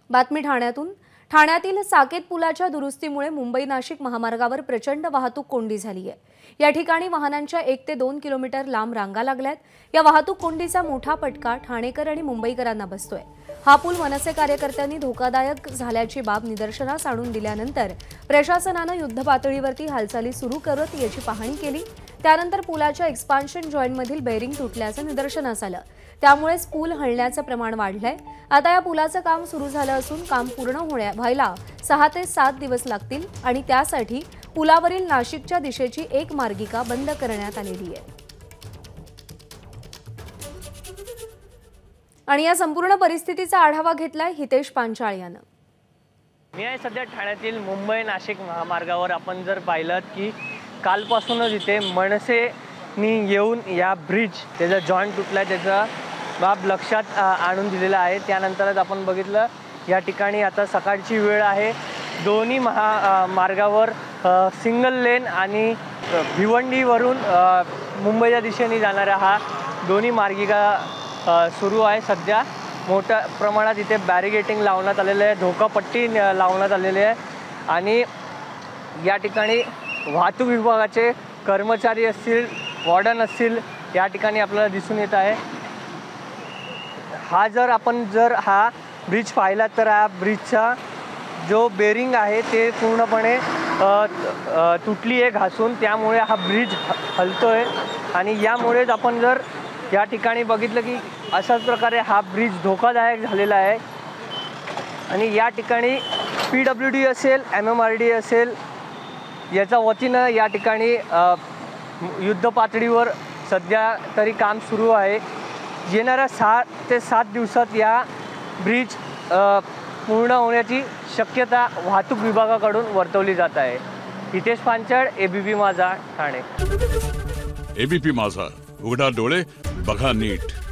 बातमी ठाण्यातून। ठाण्यातील साकेत पुलाच्या दुरुस्तीमुळे मुंबई नाशिक महामार्गावर प्रचंड वाहतूक कोंडी झाली आहे। या ठिकाणी वाहनांच्या 1 ते 2 किलोमीटर लांब रांगा लागल्यात। या वाहतूक कोंडीचा मोठा फटका ठाणेकर आणि मुंबईकरांना बसतोय। हा पूल मनसे कार्यकर्त्यांनी धोकादायक झाल्याची बाब निदर्शनास आणून दिल्यानंतर प्रशासनाने युद्धपातळीवरती हालचाली सुरू करत याची पाहणी केली। त्यानंतर पुलाच्या एक्सपान्शन जॉईंटमधील बेअरिंग तुटल्याचं निदर्शनास आलं। त्यामुळेच पूल हलण्याचं प्रमाण वाढलंय। आता या पुलाचं काम सुरू झालं असून काम पूर्ण व्हायला 6 ते 7 दिवस लागतील आणि त्यासाठी पुलावरील नाशिकच्या दिशेची एक मार्गिका बंद करण्यात आलेली आहे। आणि या संपूर्ण परिस्थितीचा आढावा घेतलाय हितेश पांचाळ यानं। मी आहे सध्या ठाण्यातील मुंबई नाशिक महामार्गावर। आपण जर पाहिलं की कालपासूनच इथे मनसेनी येऊन या ब्रिज त्याचा जॉईंट तुटला त्याचा बाब लक्षात आणून दिलेला आहे। त्यानंतरच आपण बघितलं या ठिकाणी आता सकाळची वेळ आहे। दोन्ही महामार्गावर सिंगल लेन आणि भिवंडीवरून मुंबईच्या दिशेने जाणारा हा दोन्ही मार्गिका सुरू आहे। सध्या मोठ्या प्रमाणात इथे बॅरिगेटिंग लावण्यात आलेलं आहे, धोकापट्टी लावण्यात आलेली आहे आणि या ठिकाणी वाहतूक विभागाचे कर्मचारी असतील, वॉर्डन असतील या ठिकाणी आपल्याला दिसून येत आहे। आपण जर हा ब्रिज पाहिला तर हा ब्रिजचा जो बेरिंग आहे ते पूर्णपणे तुटली आहे घासून, त्यामुळे हा ब्रिज हलतोय आणि यामुळेच आपण जर या ठिकाणी बघितलं की अशाच प्रकारे हा ब्रिज धोकादायक झालेला आहे। आणि या ठिकाणी PWD असेल, MMRD असेल याच्या वतीनं या ठिकाणी युद्ध पातळीवर सध्या तरी काम सुरू आहे। येणाऱ्या 6 ते 7 दिवसात या ब्रिज पूर्ण होण्याची शक्यता वाहतूक विभागाकडून वर्तवली जात आहे। हितेश पांचाळ, ABP माझा, ठाणे। ABP माझा, उघडा डोळे बघा नीट।